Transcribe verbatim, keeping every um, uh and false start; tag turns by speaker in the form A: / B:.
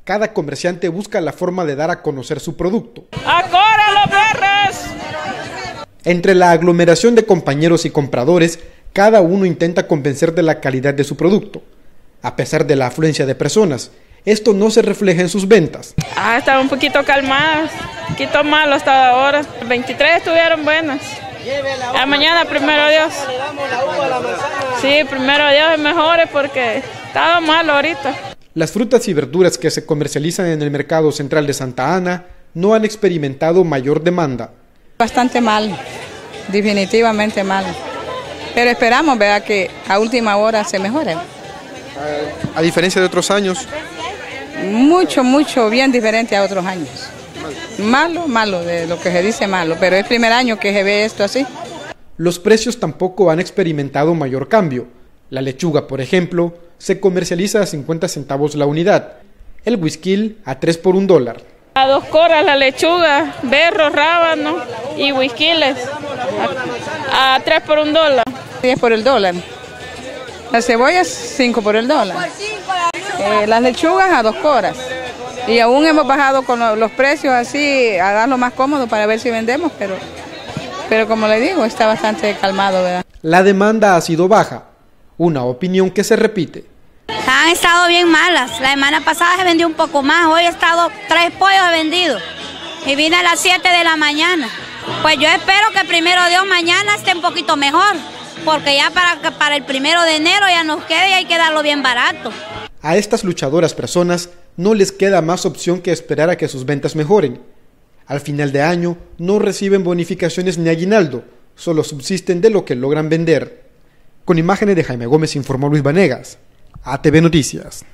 A: Cada comerciante busca la forma de dar a conocer su producto.
B: ¡Acora los perros!
A: Entre la aglomeración de compañeros y compradores, cada uno intenta convencer de la calidad de su producto. A pesar de la afluencia de personas, esto no se refleja en sus ventas.
B: Ah, estaba un poquito calmadas, un poquito malo hasta ahora. veintitrés estuvieron buenas. A mañana, primero Dios. Sí, primero Dios es mejor porque estaba malo ahorita.
A: Las frutas y verduras que se comercializan en el mercado central de Santa Ana no han experimentado mayor demanda.
C: Bastante mal, definitivamente mal. Pero esperamos, ¿verdad?, que a última hora se mejore.
A: A diferencia de otros años.
C: Mucho, mucho, bien diferente a otros años. Malo, malo, de lo que se dice malo, pero es el primer año que se ve esto así.
A: Los precios tampoco han experimentado mayor cambio. La lechuga, por ejemplo, se comercializa a cincuenta centavos la unidad. El whisky a tres por un dólar.
B: A dos coras la lechuga, berro, rábano y whiskyles. A, a tres por un dólar.
C: diez por el dólar. Las cebollas, cinco por el dólar. Eh, las lechugas a dos coras. Y aún hemos bajado con los precios así, a darlo más cómodo para ver si vendemos, pero, pero como le digo, está bastante calmado, ¿verdad?
A: La demanda ha sido baja, una opinión que se repite.
D: Han estado bien malas. La semana pasada se vendió un poco más, hoy he estado tres pollos vendidos y vine a las siete de la mañana. Pues yo espero que primero Dios mañana esté un poquito mejor, porque ya para, para el primero de enero ya nos quede y hay que darlo bien barato.
A: A estas luchadoras personas no les queda más opción que esperar a que sus ventas mejoren. Al final de año no reciben bonificaciones ni aguinaldo, solo subsisten de lo que logran vender. Con imágenes de Jaime Gómez informó Luis Vanegas, A T V Noticias.